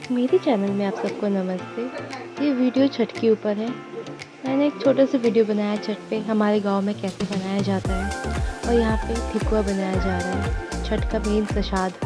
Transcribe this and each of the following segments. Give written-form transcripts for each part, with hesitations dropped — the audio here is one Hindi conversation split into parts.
मेरे चैनल में आप सबको नमस्ते। ये वीडियो छठ के ऊपर है। मैंने एक छोटा सा वीडियो बनाया छठ पे हमारे गांव में कैसे बनाया जाता है, और यहाँ पे ठेकुआ बनाया जा रहा है, छठ का मेन प्रसाद।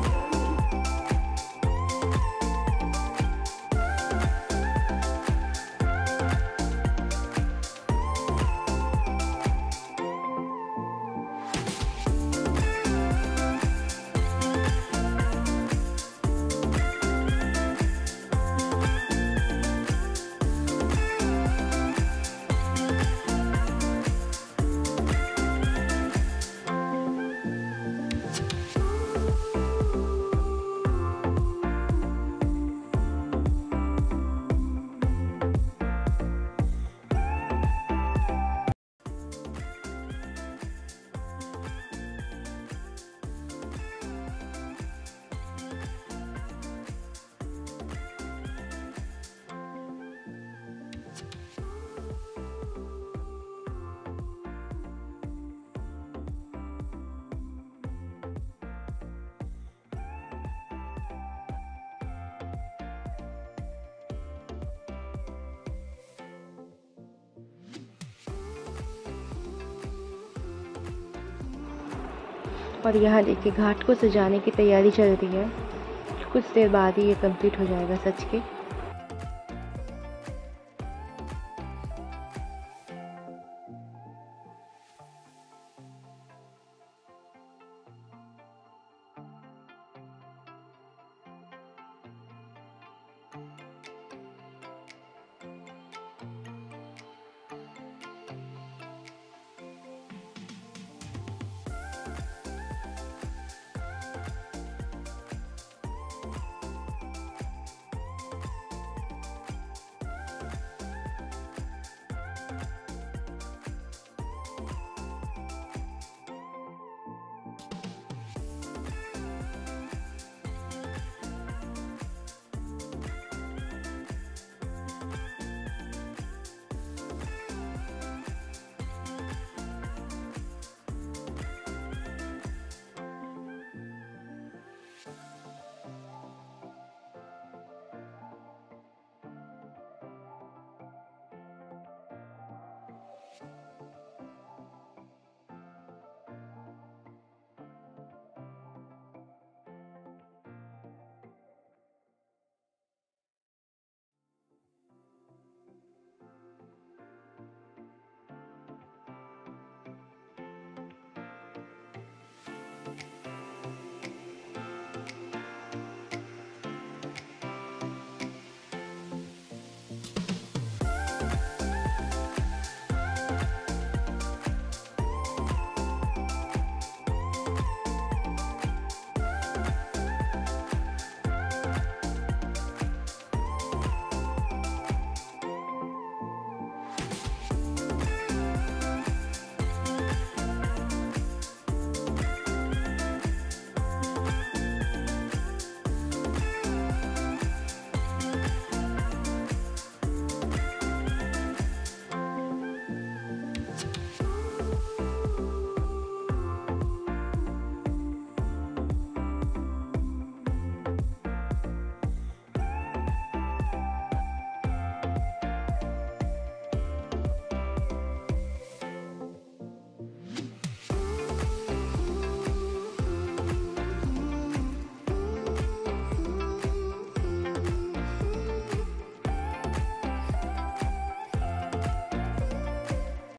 और यहाँ देखिए घाट को सजाने की तैयारी चल रही है। कुछ देर बाद ही ये कंप्लीट हो जाएगा सज के।